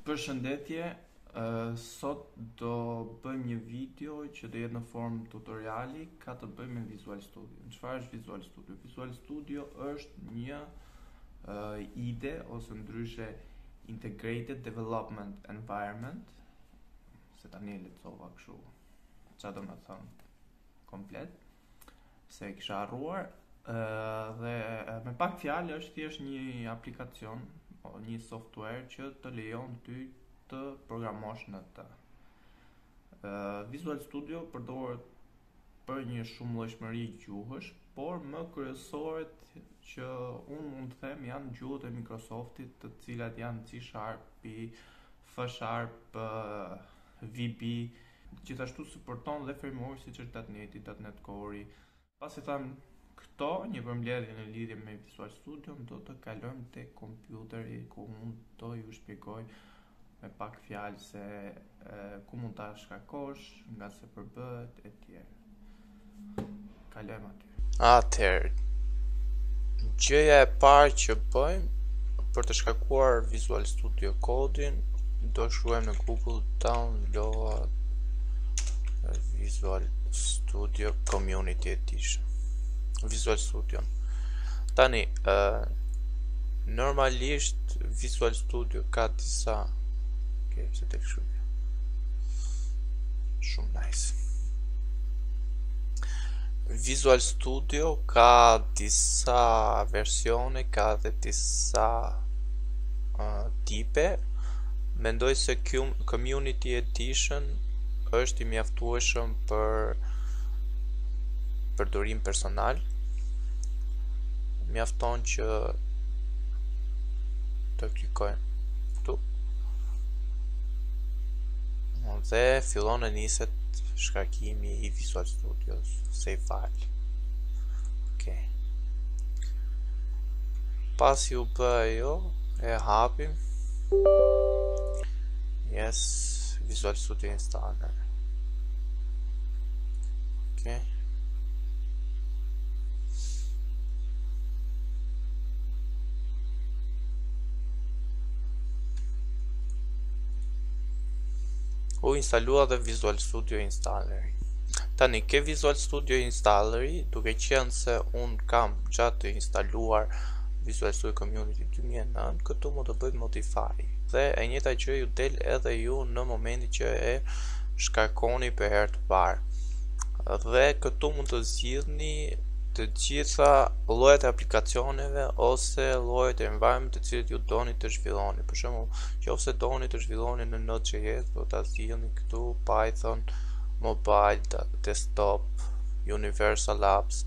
Përshëndetje, sot do bëjmë një video që do jetë në formë tutoriali, ka të bëjë me Visual Studio. Çfarë është Visual Studio? Visual Studio është një ide ose ndryshe Integrated Development Environment, se tani e lexova kështu, çfarë do të thonë komplet, se e kisha harruar, dhe me pak fjalë është thjesht një aplikacion, një software që të lejon ty të programosh në të. Visual Studio përdoret për një shumëllojshmëri gjuhësh, por më kryesoret që unë mund të them janë gjuhët e Microsoftit, të cilat janë C#, F#, VB, gjithashtu suporton dhe framework siç është .NET, .NET Core. Pasi tham këto, një përmbledhje në lidhje me Visual Studio, do të kalojmë te kompjuteri ku mund të ju shpjegoj me pak fjalë se ku mund ta shkarkosh, nga se përbëhet etj. Kalojmë aty. Atëherë, gjëja e parë që bëjmë për të shkarkuar Visual Studio Code-in, do shkruajmë në Google download Visual Studio Community Edition. Visual Studio. Tani, normalisht Visual Studio ka disa, se tek shkruaj. Shumë nice. Visual Studio ka disa versione, ka dhe disa tipe. Mendoj se Community Edition është i mjaftueshëm për përdorim personal. Mjafton që të klikojmë këtu dhe fillon e niset shkarkimi i Visual Studio save file. Okay. Pasi u bë ajo, e hapim. Yes, Visual Studio installer. Okay. U instalua dhe Visual Studio Installeri. Tani, ke Visual Studio Installeri, duke qenë se unë kam gjatë të instaluar Visual Studio Community 2009, këtu më të bëjt modify. Dhe e njëjta gjë ju del edhe ju në momentin që e shkarkoni për herë të parë. Dhe këtu mund të zgjidhni të gjitha llojet e aplikacioneve ose llojet e environment të cilët ju doni të zhvilloni. Për shembull, nëse doni të zhvilloni në Node.js, do ta zgjidhni këtu Python, Mobile, Desktop, Universal Apps,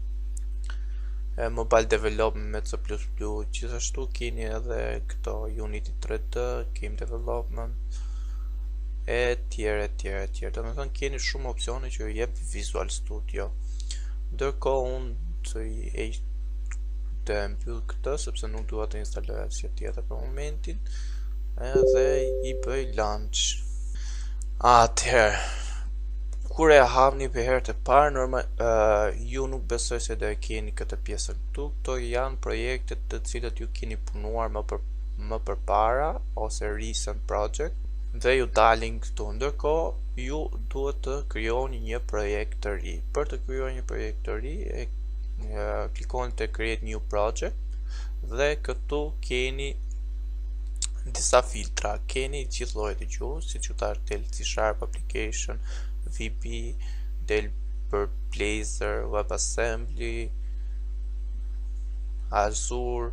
Mobile Development me C++, gjithashtu keni edhe këto Unity 3D, Game Development, etj. Domethënë keni shumë opsione që ju jep Visual Studio. Ndërkohë unë të mbyll këtë sepse nuk dua të instaloj asgjë tjetër për momentin, edhe i bëj launch. Atëherë, kur e hapni për herë të parë, ju nuk besoj se do e keni këtë pjesën këtu. Këto janë projektet të cilët ju keni punuar më përpara ose recent project dhe ju dalin këtu. Ndërkohë, ju duhet të krijoni një projekt të ri. Për të krijuar një projekt të ri, klikoni te Create New Project dhe këtu keni disa filtra. Keni gjithë llojet e gjuhës, siç u thash, del C# application, VB, del për Blazor, WebAssembly, Azure,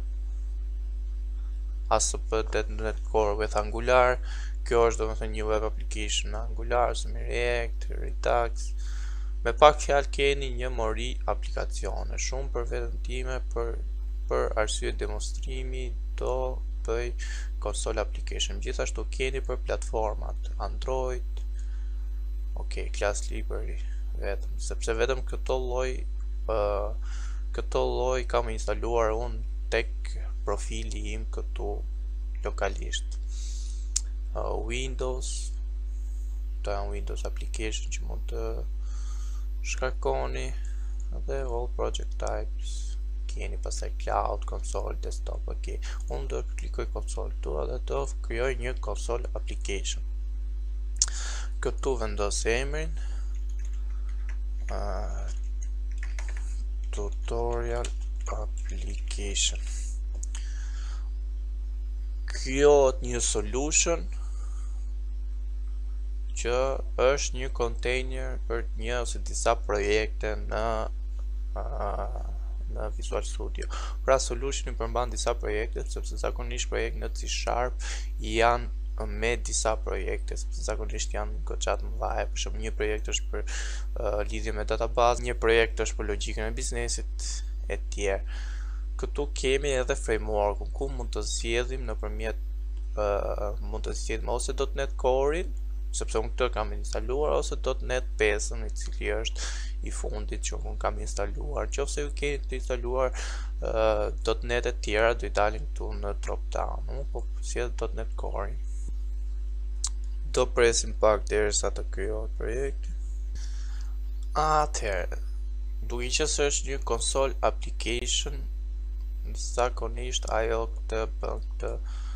ASP.NET Core with Angular. Kjo është domethënë një web application në Angular, ose me React, Redux. Me pak fjalë keni një mori aplikacione. Shumë për veten time, për arsye demonstrimi, do bëj console application. Gjithashtu keni për platformat Android, Class Library, vetëm sepse vetëm këto lloj kam instaluar unë tek profili im këtu lokalisht. Windows, këto janë Windows application që mund të shkarkoni, dhe all project types, keni pastaj cloud, console, desktop, ok. Unë do klikoj console këtu dhe do krijoj një console application. Këtu vendos emrin tutorial application. Krijohet një solution që është një container për një ose disa projekte në Visual Studio. Pra solutioni përmban disa projekte, sepse zakonisht projekte në C# janë me disa projekte, sepse zakonisht janë goxhat mëdha. Për shembull, një projekt është për lidhje me database, një projekt është për logjikën e biznesit e tjerë. Këtu kemi edhe framework-un ku mund të zgjedhim nëpërmjet mund të zgjedhim ose .NET Core-in, sepse unë këtë kam instaluar, ose .NET 5-ën, i cili është i fundit që unë kam instaluar. Nëse ju keni të instaluar .NET e tjera, do i dalin këtu në drop down. Unë po sjell .NET Core-in. Do presim pak derisa të krijohet projekti. Atëherë, duke qenë se është një console application, zakonisht ajo këtë bën këtë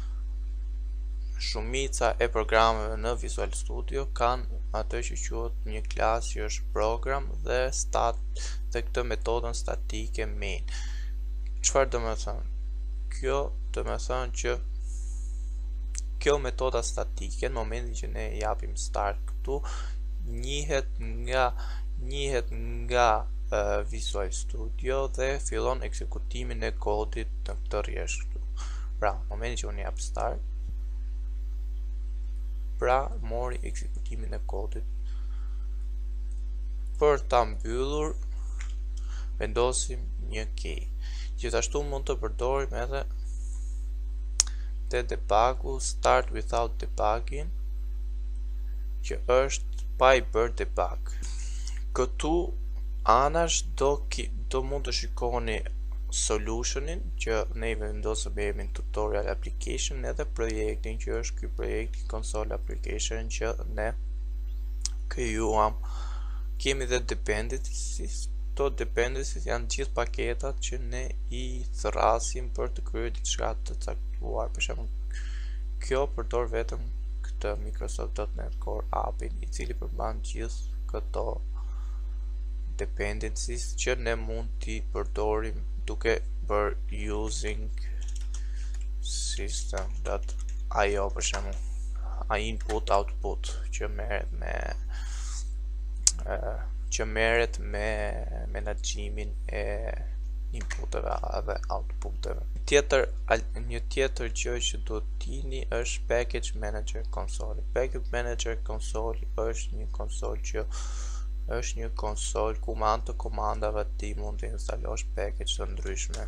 shumica e programeve në Visual Studio kanë atë që quhet një klasë që është program dhe këtë metodën statike main. Çfarë do të thonë? Kjo do të thonë që kjo metoda statike në momentin që ne japim start këtu njihet nga Visual Studio dhe fillon ekzekutimin e kodit në këtë rrjesh këtu. Pra, në momentin që unë jap start, pra mori ekzekutimin e kodit. Për ta mbyllur, vendosim një key. Gjithashtu mund të përdorim edhe te debugu start without debugging, që është pa i bërë debug. Këtu anash do mund të shikoni solutionin që ne i vendosëm emrin tutorial application edhe projektin që është ky projekti console application që ne krijuam. Kemi dhe dependencies. Këto dependencies janë gjithë paketat që ne i thrasim për të kryer diçka të caktuar. Për shembull, kjo përdor vetëm këtë Microsoft.NET Core app-in, i cili përmban gjithë këto dependencies që ne mund t'i përdorim duke për using system.io për shembull, input output që merret me menaxhimin e inputeve dhe outputeve. Një tjetër gjë që duhet tini është package manager console. Package manager console është një konsol që është një konsol ku me anë të komandave ti mund të instalosh package të ndryshme.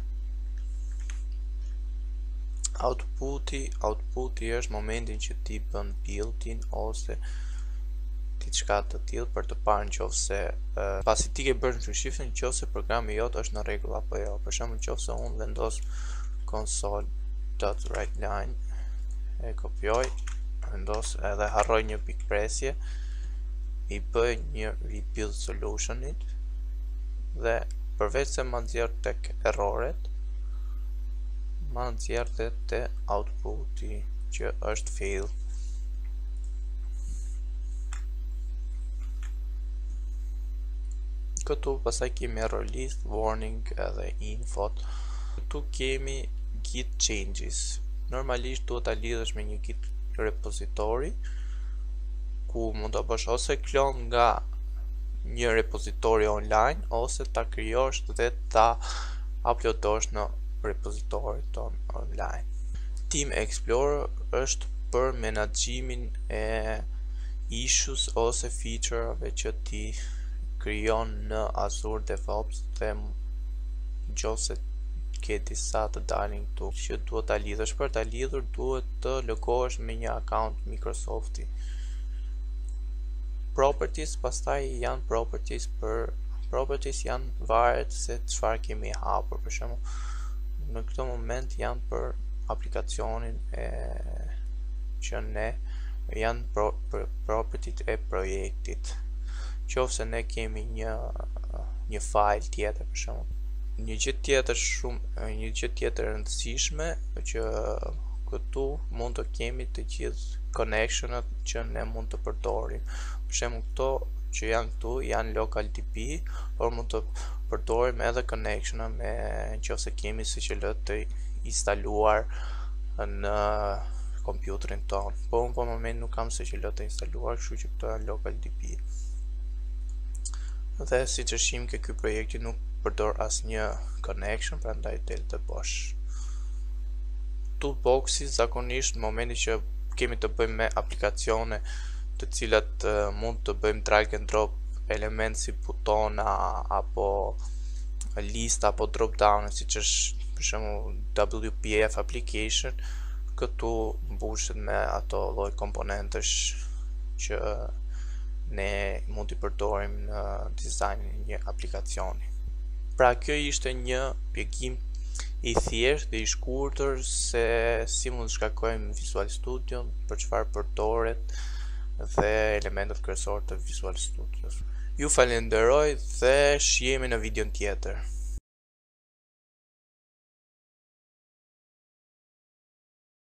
Outputi është momentin që ti bën build-in ose diçka të tillë për të parë nëse pasi ti ke bërë shifrin nëse programi jot është në rregull apo jo. Për shembull, nëse unë vendos console.writeline, e kopjoj, vendos edhe harroj një pikpresje, i bëj një rebuild solutionit dhe përveç se ma nxjerr tek erroret, ma nxjerr dhe te outputi që është fail. Këtu pastaj kemi error list, warning edhe info. Këtu kemi git changes. Normalisht duhet ta lidhësh me një git repository ku mund të bësh ose klon nga një repozitori online ose ta krijosh dhe ta uploadosh në repozitorin ton online. Team Explorer është për menaxhimin e issues ose featureve që ti krijon në Azure DevOps dhe nëse ke disa të dalin këtu që duhet ta lidhësh. Për ta lidhur duhet të logohesh me një account Microsofti. Properties pastaj janë properties janë varet se çfarë kemi hapur. Për shembull, në këtë moment janë për aplikacionin që ne janë propertyt e projektit. Qofse ne kemi një file tjetër për shembull, Një gjë tjetër e rëndësishme që këtu mund të kemi të gjithë connectionat që ne mund të përdorim. Për shembull, këto që janë këtu janë local DP, por mund të përdorim edhe connectiona me nëse kemi SQL të instaluar në kompjuterin ton. Po unë për moment nuk kam SQL të instaluar, kështu që këto janë local DP. Dhe si që shim ke ky projekti nuk përdor asnjë connection, prandaj del të bosh. Toolboxi zakonisht në momentin që kemi të bëjmë me aplikacione të cilat mund të bëjmë drag and drop element si butona apo lista apo drop down, siç është për shembull WPF application, këtu mbushet me ato lloj komponentesh që ne mund t'i përdorim në dizajnin e një aplikacioni. Pra kjo ishte një shpjegim i thjeshtë dhe i shkurtër se si mund të shkarkojmë Visual Studio, për çfarë përdoret dhe elementet kryesorë të Visual Studio. Ju falenderoj dhe shihemi në videon tjetër.